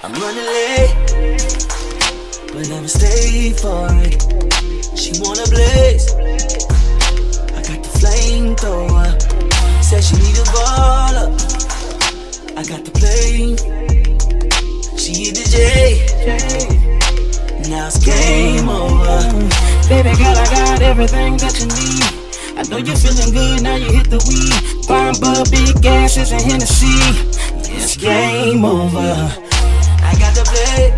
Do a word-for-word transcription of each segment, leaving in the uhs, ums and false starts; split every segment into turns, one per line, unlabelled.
I'm running late, but I'ma stay for it. She wanna blaze, I got the flamethrower. Said she need a baller, I got the plane. She hit the J, now it's game over.
Baby girl, I got everything that you need. I know you're feeling good, now you hit the weed. Fine bud, big gases and Hennessy. It's game over.
I got the play,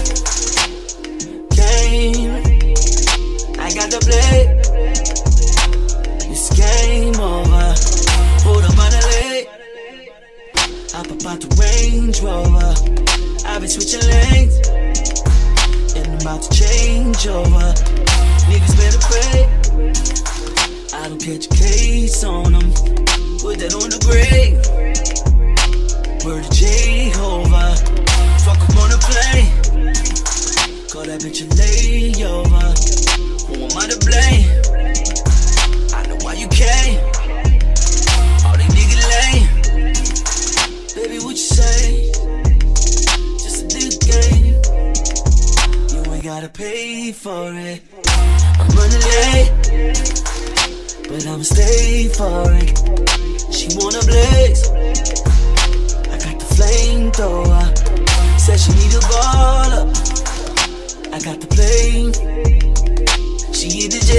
game. I got the play. It's game over. Hold up on the leg, I pop out the Range Rover. I've been switching lanes, and I'm about to change over. Niggas better pray I don't catch a case on them. Put that on the grave. Word to Jehovah. Fuck up on the plane. Call that bitch a layover. Who am I to blame? I know why you came. All they niggas lame. Baby, what you say? Just a little game. You ain't gotta pay for it. I'm running late, but I'ma stay for it. She wanna blaze, I got the flamethrower. Said she need a baller, I got the plane. She hit the J,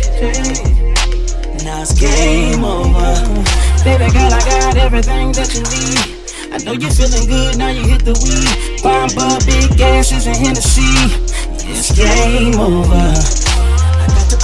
now it's game over.
Baby girl, I got everything that you need. I know you're feeling good, now you hit the weed. Fine bud, big gases and Hennessy. It's game over.
I got the